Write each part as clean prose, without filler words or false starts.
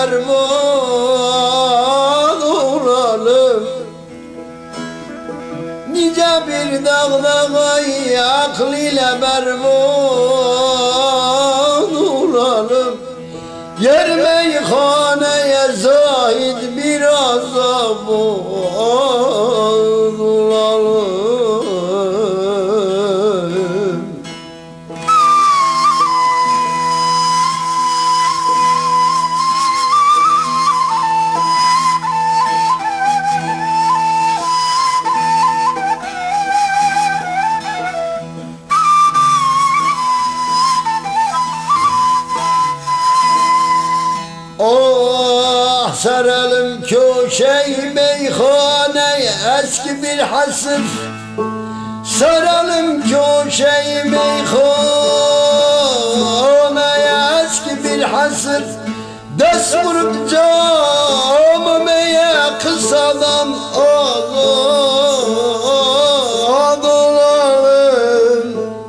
berbat olalım. Nice bir dağdağayı aklıyla berbat olalım. Yer meyhaneye zahid biraz abad olalım. Oh, saralım köşeyi meyhaneye eski bir hasır. Saralım köşeyi meyhaneye eski bir hasır. Dest vurup camı meye kısadan azad olalım.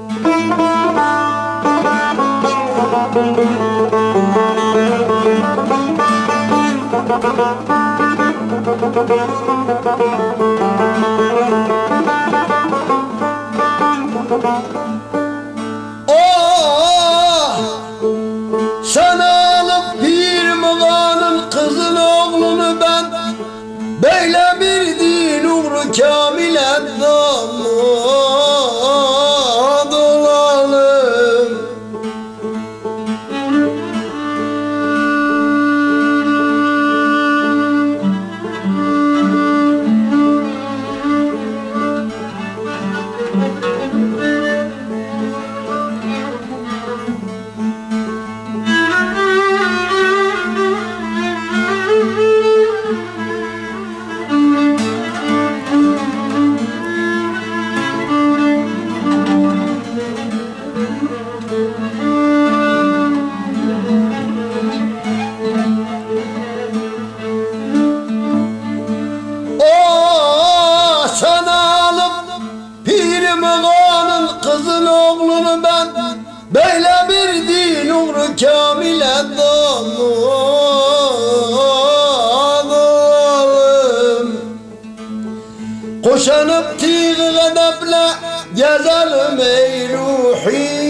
Oh, sana alıp bir mağanın kızın oğlunu ben, böyle bir din uğru kamile damad olalım. Kızın oğlunu ben, böyle bir din uğru kamile dalalım. Koşanıp tiğ gadeple gezelim ey ruhi.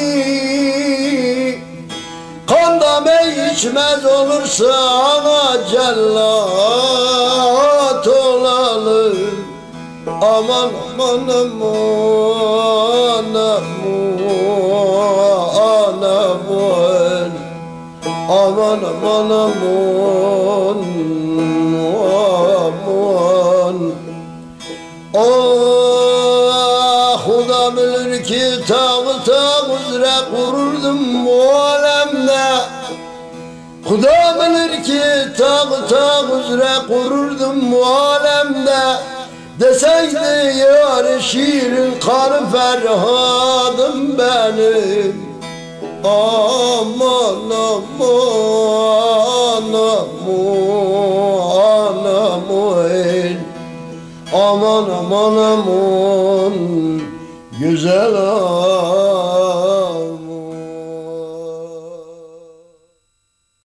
Kanda mey içmez olursa ana cellat olalım. Aman aman aman aman aman aman aman aman. Oh, Huda bilir ki tağ üzere kururdum bu alemde. Huda bilir ki tağ üzere kururdum bu alemde. Deseydi yar şiirin kanı Ferhadım benim. Aman aman aman aman aman aman aman güzel aman.